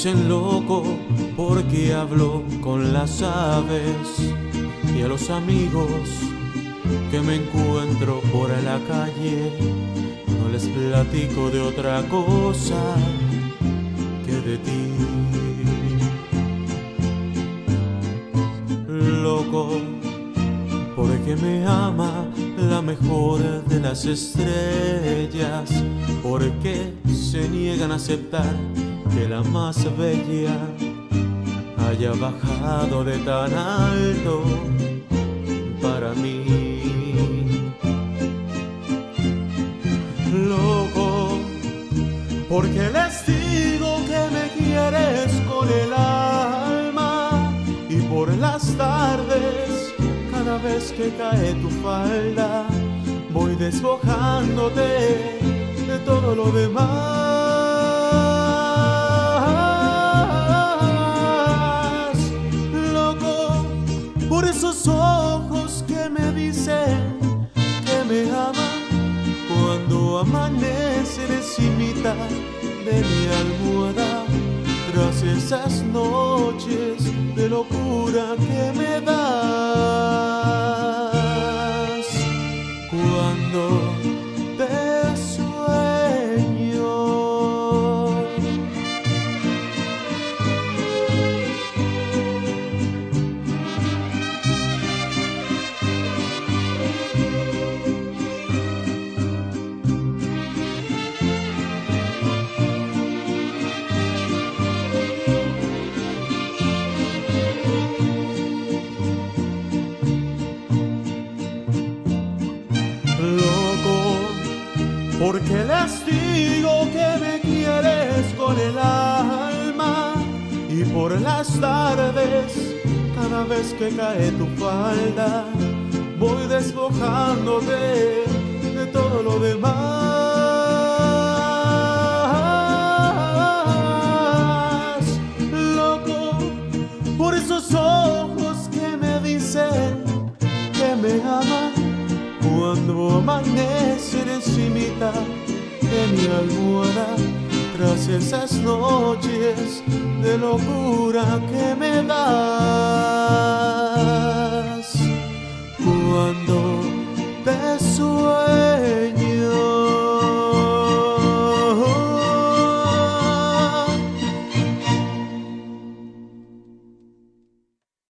dicen loco porque hablo con las aves, y a los amigos que me encuentro por la calle no les platico de otra cosa que de ti. Loco porque me ama la mejor de las estrellas, porque se niegan a aceptar que la más bella haya bajado de tan alto para mí. Loco porque les digo que me quieres con el alma, y por las tardes cada vez que cae tu falda voy despojándote de todo lo demás. Loco por esos ojos que me dicen que me aman cuando amanecen encimita de mi almohada, tras esas noches de locura que me das cuando te sueño. Porque les digo que me quieres con el alma, y por las tardes, cada vez que cae tu falda, voy despojándote de todo lo demás. Loco por esos ojos que me dicen que me aman cuando amanecen encimita de mi almohada, tras esas noches de locura que me das.